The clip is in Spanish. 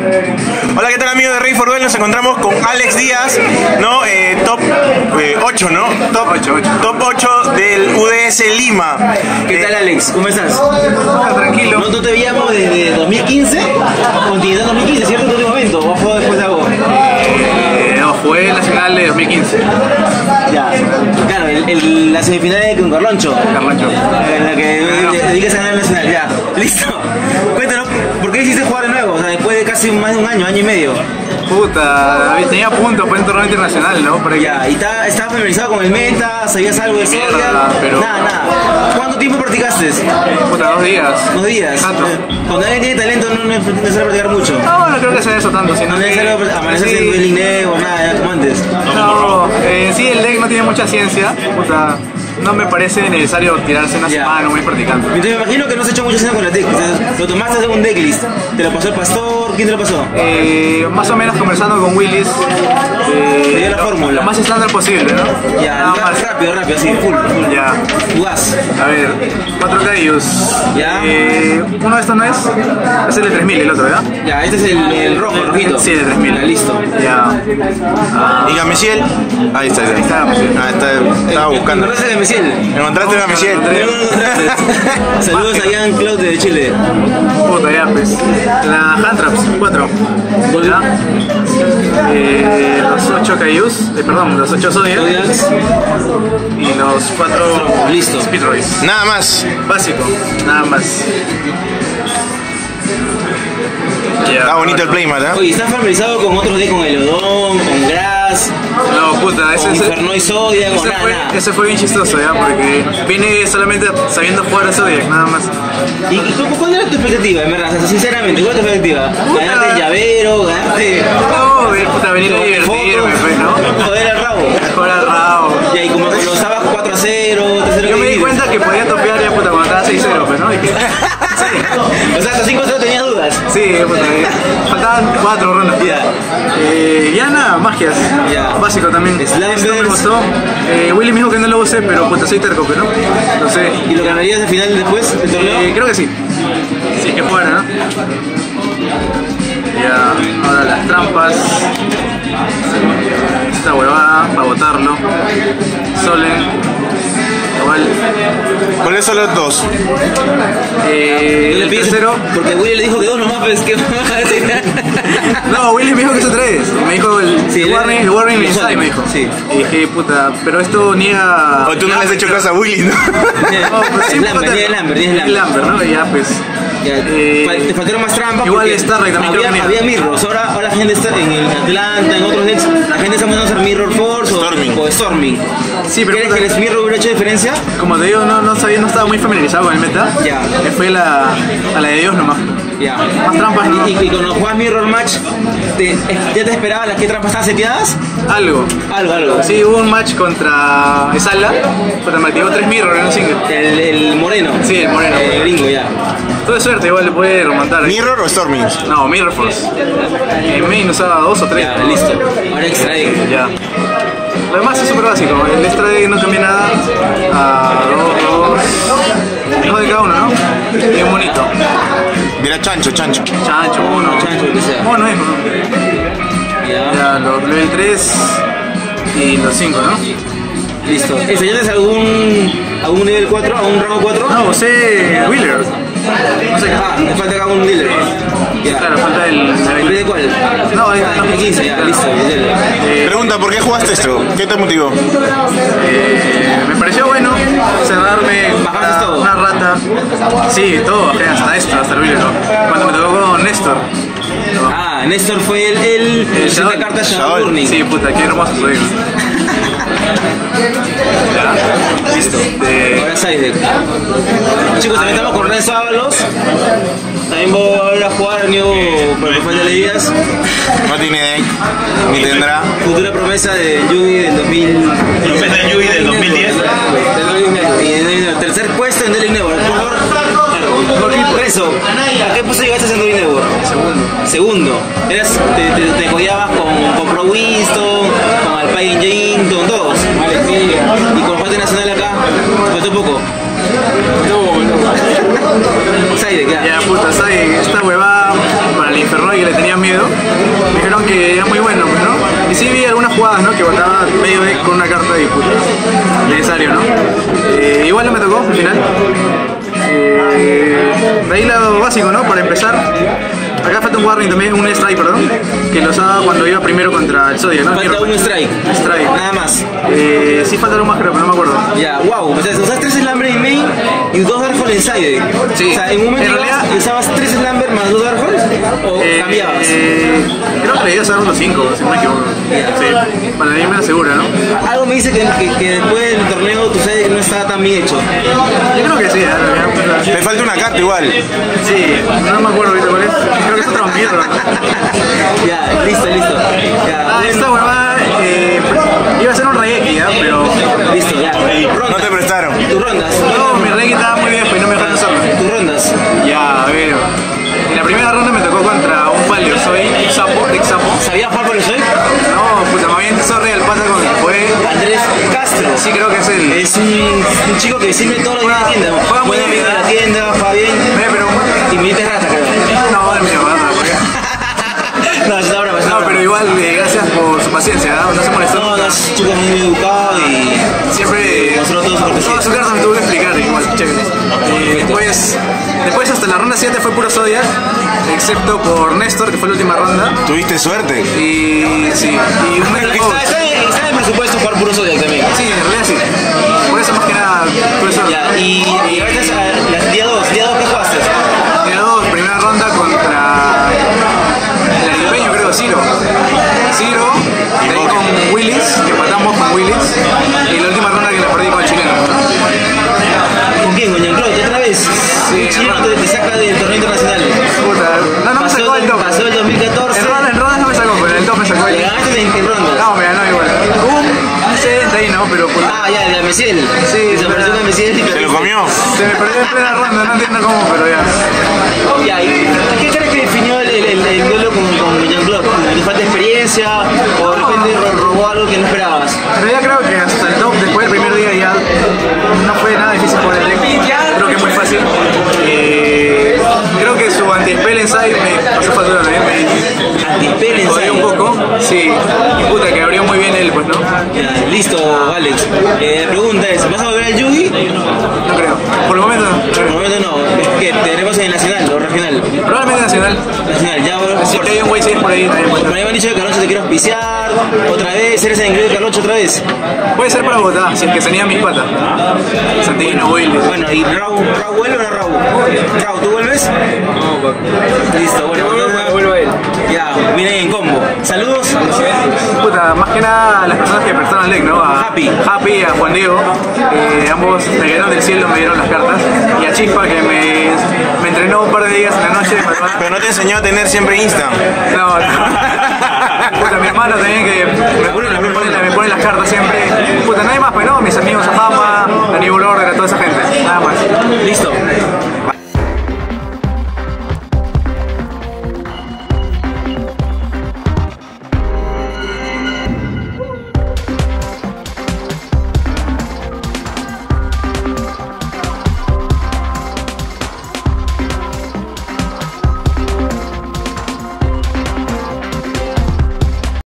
Hola, ¿qué tal amigos de Rey for Duel? Nos encontramos con Alex Díaz, ¿no? Top 8, ¿no? Top 8 del UDS Lima. ¿Qué tal, Alex? ¿Cómo estás? Tranquilo. ¿No te veíamos desde 2015? Continuidad 2015, ¿cierto? ¿En qué momento? ¿O fue después de algo? No, jugué en la final de 2015. Ya, claro, la semifinal de con Carloncho. En la que dedicas a ganar el nacional, ya. Listo. Cuéntanos, ¿por qué hiciste jugar de nuevo? O sea, después de casi más de un año, año y medio. Puta, tenía puntos para un torneo internacional, ¿no? Pero ya, ¿y estabas familiarizado con el meta? ¿Sabías algo de eso? Pero... Nada. ¿Cuánto tiempo practicaste? Puta, 2 días. 2 días. Cuando alguien tiene talento no es necesario practicar mucho. No creo que sea eso tanto. No es necesario amanecerse en el INEO o nada, como antes. No, sí, el deck no tiene mucha ciencia. Puta, no me parece necesario tirarse una semana muy practicando. Entonces me imagino que no has hecho mucho ciencia con el deck. Lo tomaste de un decklist. ¿Te lo pasó el pastor? ¿Quién te lo pasó? Más o menos conversando con Willis. Te dio la fórmula. Lo más estándar posible, ¿no? Ya, rápido, así, full. Ya. Jugás. A ver, 4 Kaijus. Ya. Uno de estos no es el de 3000, el otro, ¿verdad? Ya, este es el rojo, el rojito. Sí, el de 3000. Ya, listo. Ya. ¿Y Gameciel? Ahí está. Estaba buscando. ¿Encontraste a Gameciel? ¿Encontraste a Gameciel? Saludos a Jan Claude de Chile. Puta, ya pues. La Handtraps, 4. ¿Ya? Los 8 Kaijus, perdón, los 8 Zodiacs. Y los 4 listo. Speedroids. Nada más. Básico, nada más. Está bonito el playmat, ¿eh? Oye, ¿estás familiarizado con otros decks, con Elodón, con Grass? No, puta, con Infernoid Zodiac, con nada. Ese fue bien chistoso, ya, porque vine solamente sabiendo jugar a Zodiac, nada más. ¿Y cuál era tu expectativa, en verdad? O sea, sinceramente, ¿cuál es tu expectativa? ¿Ganarte el llavero? ¿Ganarte...? No, puta, venir a divertirme, pues, ¿no? Joder al rabo. Joder al rabo. Ya, y como lo estabas 4-0, 3-0... Yo me di cuenta que podía topear ya, puta, cuando estaba 6-0, pues, ¿no? O sea, hasta 5-0 tenías dudas. Sí, puta, faltaban 4 rondas. Ya nada, magias. Básico también. Esto me gustó. Willy me dijo que no lo usé, pero puta, soy terco, pero no. No sé. ¿Y lo ganarías al final después del torneo? Creo que sí. Sí, que fuera, ¿no? Ya, ahora las trampas. Esta huevada, para botarlo. Solen. ¿Cuáles son los dos? El tercero. Porque Willy le dijo que 2 nomás, pues que no, Willy me dijo que son 3. Me dijo el Warning y Inside, me dijo. Sí. Y dije, puta, pero esto niega. O tú no le has hecho caso a Willy, ¿no? No, pues sí, es Lambert, ¿no? Y ya, pues. Te faltaron más trampas. Igual Starlight también había mirrors. Ahora la gente está en el Atlanta, en otros decks. La gente está mandando a hacer Mirror Force o Storming. Sí, pero ¿Crees que el Mirror hubiera hecho diferencia? Como te digo, no estaba muy familiarizado con el meta. Ya. Me fui a la de Dios nomás. Ya. Más trampas, ¿no? Y cuando jugabas Mirror Match, ¿ya te esperabas las que trampas estaban seteadas? Algo. Sí, hubo un match contra Esala. Puta, me activó 3 Mirror en un single. El moreno. Sí, el moreno. El gringo, ya. Tuve suerte, igual le puede remontar. ¿Mirror o Storming? No, Mirror Force. En main usaba 2 o 3. Ya, listo. Ahora extra egg. Ya. Lo demás es súper básico. El extra egg no cambia nada. A 2 de cada uno, ¿no? Bien bonito. Mira, chancho. Chancho, uno. Chancho, lo que sea. Bueno, es, ¿no? Ya, los level 3 y los 5, ¿no? Listo. ¿Enseñaste algún nivel 4, a un rango 4? No, usé Wheeler. No sé qué. Me falta acá un dealer. Ya. Claro, falta el... ¿De cuál? No, es el 15, ya, listo. Pregunta, ¿por qué jugaste esto? ¿Qué te motivó? Me pareció bueno cerrarme una rata. Sí, todo, hasta esto, hasta el Wheeler, ¿no? Cuando me tocó con Néstor. ¿No? Ah, Néstor fue el Shadow carta Shadow Burning. Sí, puta, qué hermoso soy. Ya, listo. Ahora Sidek. Chicos, también estamos con Renzo Ábalos. También voy a jugar New Profile de Leídas. No tiene deck, ni tendrá. Futura promesa de Yugi del 2000. Promesa de Yugi del 2010. Y en el tercer puesto en Delic Network. Renzo, ¿a qué puesto llegaste en Delic Network? Segundo. Te jodiabas con Pro Winston, con Alpine Jane, con todos. Y con Parte Nacional acá, te faltó poco. No. Sidek, ya. Ya, puta, Sidek, esta huevada para el Infernoid le tenían miedo. Me dijeron que era muy bueno, pues, ¿no? Y sí vi algunas jugadas, ¿no? Que botaba medio deck con una carta y puta, necesario, ¿no? Igual no me tocó al final. De ahí lo básico, ¿no? Para empezar. Acá falta un warning también, un strike, perdón, que lo usaba cuando iba primero contra el Zodiac, ¿no? Falta un strike. Strike. Nada más. Sí falta algo más, creo, pero no me acuerdo. Ya, wow. O sea, usas 3 Slumber en main y 2 Dark Hole en side. Sí. O sea, en un momento En realidad, usabas 3 Slumber más 2 Dark Holes o cambiabas. Creo que debía ser unos 5, si no me equivoco. Sí. Para la me segura, ¿no? Algo me dice que después del torneo tu side no estaba tan bien hecho. Yo creo que sí, en realidad. Le falta una carta igual. Sí, no me acuerdo ahorita cuál es. Creo que es otra mierda. Ya, listo. Ya, esta huevada iba a ser un Reiki, ¿ya? Pero listo, ya. No te prestaron. Tus rondas. no, mi Reiki estaba muy viejo y no me dejaron usarlo. Tus rondas. Ya, a ver. En la primera ronda me tocó contra un palio, soy sapo, Rick Sapo. ¿Sabías jugar por el soy? No, puta, más bien sorry al pata con el que fue. Andrés Castro. Sí, creo que es él. Es un chico que sirve todos los días en la tienda. Juega muy Buen bien, amigo de la tienda, juega bien. Pero Y me dices rata, creo. no, de mi hermana, No, es una broma, es una no, broma. pero igual, gracias por su paciencia, ¿no? No se molestó. No, es un chico muy educado y Siempre. mostró todo su cortesía. Toda su carta me tuvo que explicar, igual, chévere. Después hasta la ronda 7 fue puro Zodiac, excepto por Néstor, que fue la última ronda. ¿Tuviste suerte? Y sí, y un Metal Coach. Está en presupuesto jugar puro Zodiac también. Sí, en realidad sí. Por eso más que nada, por eso. Ya, y ahorita es día 2, ¿qué jugaste? Día 2, primera ronda contra el aripeño, creo, Ciro, de ahí con Willis, que empatamos con Willis, y la última ronda que la perdí con el chileno. ¿Con quién? ¿Con Jean-Claude otra vez? Sí, Un chileno te saca del torneo internacional. Puta, no me sacó el top. Pasó el 2014. En rondas no me sacó, pero en el top me sacó Le el. ganaste en rondas. No, me ganó igual. Un 70 ahí, ¿no? Pero por. Ah, ya, de Mesiel. Sí, Desapareció de Mesiel y ¿Se lo comió? Se me perdió en plena ronda, no entiendo cómo, pero ya. Ya, ¿y qué crees que definió el duelo con Jean-Claude? ¿Te falta experiencia o de repente robó algo que no esperabas? Pero ya creo que hasta el top, después del primer día ya no fue nada difícil por el deck. Creo que es muy fácil. Creo que su anti-spell inside me pasó factura también. Anti-spell Me jodió un inside. poco. Sí, y puta, que abrió muy bien él, pues, ¿no? Ya, listo, Alex. La pregunta es, ¿vas a volver al Yugi? No creo. Por el momento no. Por el momento no. Es que tenemos en el nacional o regional. Probablemente nacional. Nacional, ya Si que hay un güey 6 por ahí también puede me ser. han dicho que Carloncho te quiere auspiciar. Otra vez, eres el increíble Carloncho otra vez. Puede ser para Bogotá, si es que tenía mis patas. Santino, Willis. Bueno, ¿y Raúl vuelve o no Raúl? Raúl, ¿tú vuelves? No, papi. Listo, bueno. Vuelvo a él. Ya, vienen en combo. Saludos. Puta, más que nada a las personas que prestaron el deck, ¿no? A Happy, a Juan Diego, ambos me cayeron del cielo, me dieron las cartas, y a Chispa que me entrenó un par de días en la noche. Pero no te enseñó a tener siempre Insta. No. Puta, mi hermano también que me pone las cartas siempre. Puta, nadie más, pues no, mis amigos Afama, Aníbal Order, toda esa gente, nada más. Listo.